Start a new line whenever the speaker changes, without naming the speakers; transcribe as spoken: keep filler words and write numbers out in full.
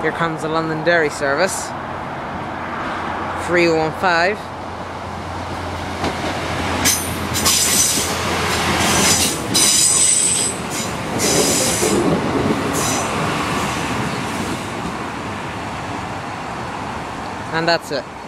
Here comes the Londonderry service. three one five. And that's it.